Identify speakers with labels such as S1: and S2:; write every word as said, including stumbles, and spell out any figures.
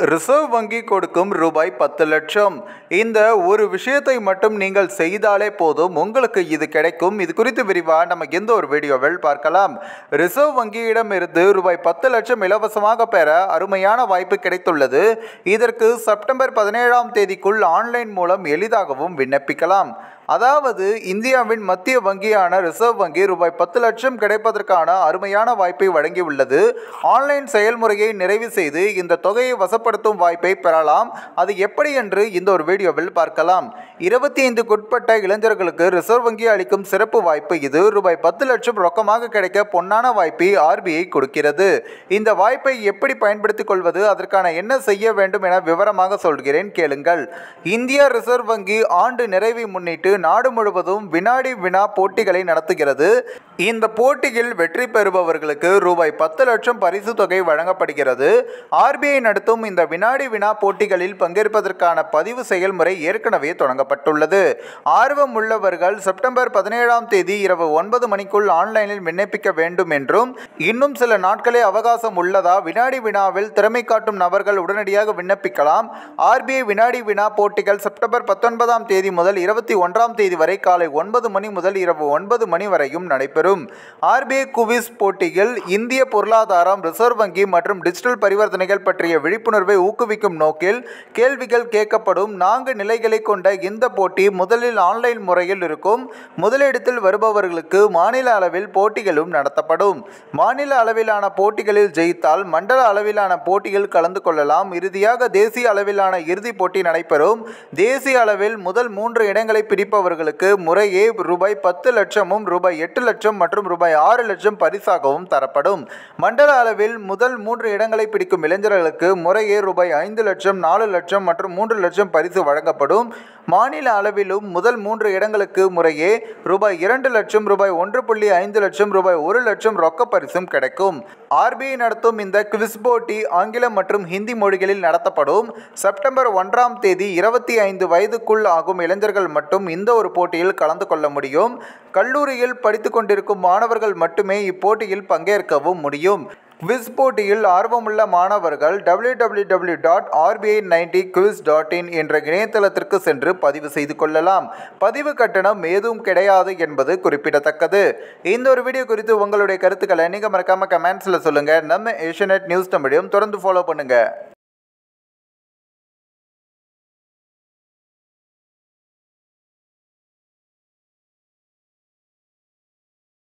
S1: Reserve வங்கி கொடுக்கும் ரூபாய் பத்து லட்சம். இந்த ஒரு விஷயத்தை மட்டும் நீங்கள் செய்தாலே போதும், உங்களுக்கு இது கிடைக்கும். இது குறித்து விரிவாக நம்ம எந்த ஒரு வீடியோவில் பார்க்கலாம். ரிசர்வ் வங்கியிடம் இருந்து ரூபாய் பத்து லட்சம் இலவசமாக பெற அருமையான வாய்ப்பு கிடைத்துள்ளது. இதற்கு செப்டம்பர் பதினேழாம் தேதிக்குள் ஆன்லைன் மூலம் எளிதாகவும் விண்ணப்பிக்கலாம். அதாவது இந்தியாவின் மத்திய வங்கியான ரிசர்வ் வங்கி ரூபாய் பத்து லட்சம் கிடைப்பதற்கான அருமையான வாய்ப்பை வழங்கியுள்ளது. ஆன்லைன் செயல்முறையை நிறைவு செய்து இந்த தொகையை வசப்படுத்தும் வாய்ப்பை பெறலாம். அது எப்படி என்று இந்த ஒரு வீடியோவில் பார்க்கலாம். இருபத்தி ஐந்துக்குட்பட்ட இளைஞர்களுக்கு ரிசர்வ் வங்கி அளிக்கும் சிறப்பு வாய்ப்பு இது. ரூபாய் பத்து லட்சம் ரொக்கமாக கிடைக்க பொன்னான வாய்ப்பை ஆர்பிஐ கொடுக்கிறது. இந்த வாய்ப்பை எப்படி பயன்படுத்திக் கொள்வது, அதற்கான என்ன செய்ய வேண்டும் என விவரமாக சொல்கிறேன், கேளுங்கள். இந்திய ரிசர்வ் வங்கி ஆண்டு நிறைவை முன்னிட்டு நாடு முழுவதும் வினாடி வினா போட்டிகளை நடத்துகிறது. இந்த போட்டியில் வெற்றி பெறுபவர்களுக்கு ரூபாய் பத்து லட்சம் பரிசு தொகை வழங்கப்படுகிறது. ஆர்பிஐ நடத்தும் இந்த வினாடி வினா போட்டிகளில் பங்கேற்பதற்கான பதிவு செயல்முறை ஏற்கனவே தொடங்கப்பட்டுள்ளது. ஆர்வம் உள்ளவர்கள் செப்டம்பர் பதினேழாம் தேதி இரவு ஒன்பது மணிக்குள் ஆன்லைனில் விண்ணப்பிக்க வேண்டும் என்றும், இன்னும் சில நாட்களே அவகாசம் உள்ளதா, வினாடி வினாவில் திறமை காட்டும் நபர்கள் உடனடியாக விண்ணப்பிக்கலாம். ஆர்பிஐ வினாடி வினா போட்டிகள் செப்டம்பர் பத்தொன்பதாம் தேதி முதல் இருபத்தி ஒன்றாம் தேதி வரை காலை ஒன்பது மணி முதல் இரவு ஒன்பது மணி வரையும் நடைபெறும். ஆர்பிஐ குவிஸ் போட்டியில் இந்திய பொருளாதாரம், ரிசர்வ் வங்கி மற்றும் டிஜிட்டல் பரிவர்த்தனைகள் பற்றிய விழிப்புணர்வை ஊக்குவிக்கும் நோக்கில் கேள்விகள் கேட்கப்படும். நான்கு நிலைகளை கொண்ட இந்த போட்டி முதலில் ஆன்லைன் முறையில் இருக்கும். முதலிடத்தில் வருபவர்களுக்கு மாநில அளவில் போட்டிகளும் நடத்தப்படும். மாநில அளவிலான போட்டிகளில் ஜெயித்தால் மண்டல அளவிலான போட்டியில் கலந்து கொள்ளலாம். இறுதியாக தேசிய அளவிலான இறுதிப் போட்டி நடைபெறும். தேசிய அளவில் முதல் மூன்று இடங்களை பிடிப்பவர்களுக்கு முறையே ரூபாய் பத்து லட்சமும் ரூபாய் எட்டு லட்சம் மற்றும் ரூபாய் ஆறு லட்சம் பரிசாகவும் தரப்படும். மண்டல அளவில் முதல் மூன்று இடங்களை பிடிக்கும் இளைஞர்களுக்கு முறையே ரூபாய் ஐந்து லட்சம், நாலு லட்சம் மற்றும் மூன்று லட்சம் பரிசு வழங்கப்படும். மாநில அளவிலும் முதல் மூன்று இடங்களுக்கு முறையே ரூபாய் இரண்டு லட்சம், ரூபாய் ஒன்று புள்ளி ஐந்து லட்சம், ரூபாய் ஒரு லட்சம் ரொக்க பரிசும் கிடைக்கும். ஆர்பிஐ நடத்தும் இந்த குவிஸ் போட்டி ஆங்கிலம் மற்றும் ஹிந்தி மொழிகளில் நடத்தப்படும். செப்டம்பர் ஒன்றாம் தேதி இருபத்தி ஐந்து வயதுக்குள் ஆகும் இளைஞர்கள் மட்டும் இந்த ஒரு போட்டியில் கலந்து கொள்ள முடியும். கல்லூரியில் படித்துக் கொண்டிருக்கும் மாணவர்கள் மட்டுமே இப்போட்டியில் பங்கேற்கவும் முடியும். குவிஸ் போட்டியில் ஆர்வமுள்ள மாணவர்கள் W W W dot RBI ninety quiz dot in என்ற இணையதளத்திற்கு சென்று பதிவு செய்து கொள்ளலாம். பதிவு கட்டணம் ஏதும் கிடையாது என்பது குறிப்பிடத்தக்கது. இந்த ஒரு வீடியோ குறித்து உங்களுடைய கருத்துக்களை நீங்கள் மறக்காம கமெண்ட்ஸில் சொல்லுங்கள். நம்ம ஏஷியநெட் நியூஸ் தமிழையும் தொடர்ந்து ஃபாலோ பண்ணுங்கள்.